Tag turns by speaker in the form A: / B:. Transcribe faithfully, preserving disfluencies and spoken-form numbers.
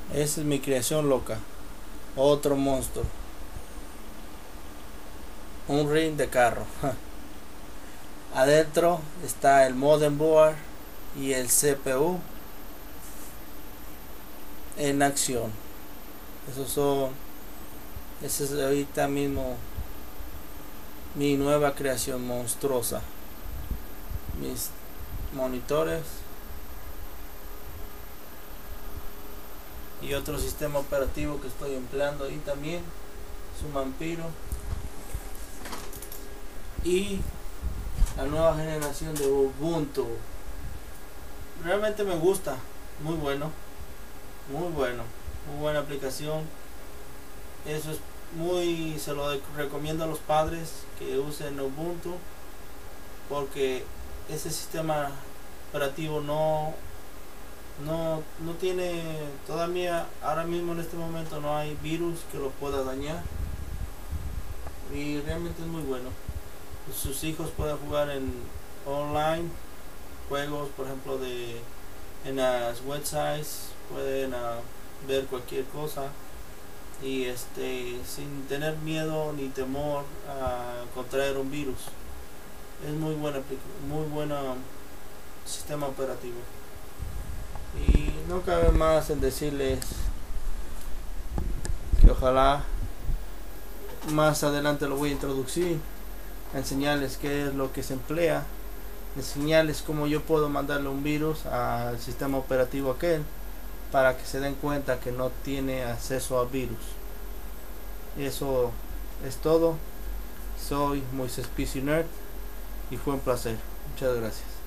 A: Esa es mi creación loca. Otro monstruo. Un ring de carro. Adentro está el modem board y el C P U en acción. Esos son. Esa es ahorita mismo mi nueva creación monstruosa. Mis monitores y otro sistema operativo que estoy empleando ahí también es un vampiro, y la nueva generación de Ubuntu. Realmente me gusta, muy bueno, muy bueno, muy buena aplicación. Eso es muy, se lo recomiendo a los padres que usen Ubuntu, porque ese sistema operativo no no no tiene todavía, ahora mismo en este momento no hay virus que lo pueda dañar, y realmente es muy bueno. Sus hijos pueden jugar en online juegos, por ejemplo, de en las websites, pueden uh, ver cualquier cosa, y este sin tener miedo ni temor a contraer un virus. Es muy buena, muy buena sistema operativo. Y no cabe más en decirles que ojalá más adelante lo voy a introducir, enseñarles qué es lo que se emplea, enseñarles cómo yo puedo mandarle un virus al sistema operativo aquel, para que se den cuenta que no tiene acceso a virus. Eso es todo. Soy Moisés P C Nerd y fue un placer. Muchas gracias.